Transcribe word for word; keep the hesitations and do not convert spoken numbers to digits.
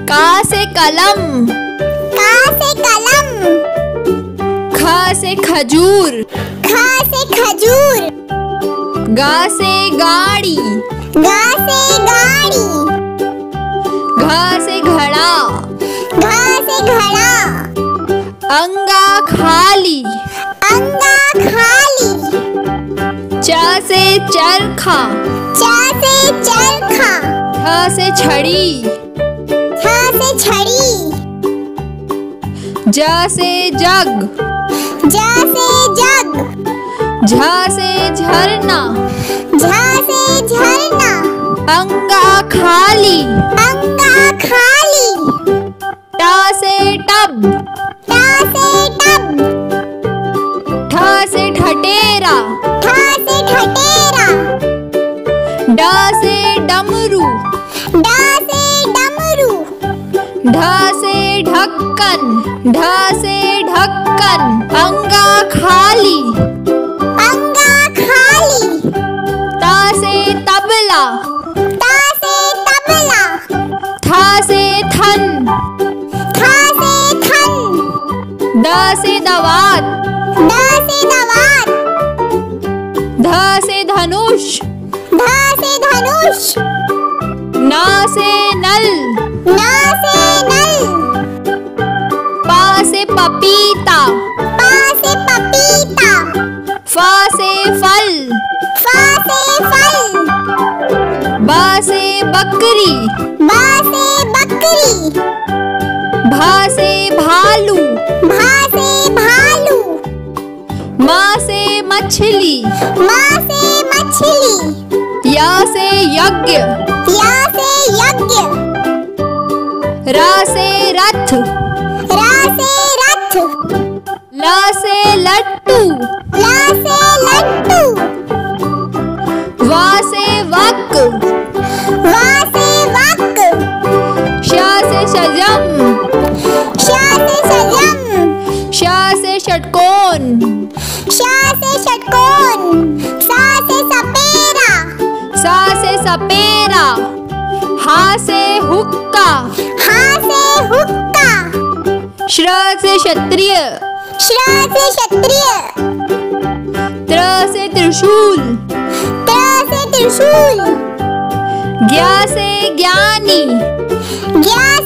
का से कलम, का से कलम। ख से खजूर, ख से खजूर। ग से गाड़ी, ग से गाड़ी। घ से घड़ा, घ से घड़ा। अंगा खाली, अंगा खाली। च से चरखा, च से चरखा। छ से छड़ी, छ से छड़ी। ज से जग, ज से जग। झ से झरना, झ से झरना। अंगा खाली, अंगा खाली। ट से टब, ट से टब। ठ से ठठेरा, ठ से ठठेरा। ड से डमरू, ड से डमरू। ढ से ढक्कन, ढ से ढक्कन। अंगा खाली, अंगा खाली। त से तबला, त से तबला। थ से थन, थ से थन। द से दवात, द से दवात। ध से धनुष, ध से धनुष। न से नल, न से नल। प से पपीता, प से पपीता। फ से फल, फ से फल। ब से बकरी, ब से बकरी। भ से भालू, भ से भालू। म से मछली, म से मछली। य से यज्ञ, य से यज्ञ। र से रथ, र से रथ। ल से लट्टू, ल से लट्टू। व से वक, व से वक। श से शजम, श से सजम। श से षटकोण, श से षटकोण। स से सपेरा। स से सपेरा। ह से हुक्का, ह से हुक्का। श्र से क्षत्रिय, श्र से क्षत्रिय। त्र से त्रिशूल, त्र से त्रिशूल। ज्ञ से ज्ञानी, ज्ञ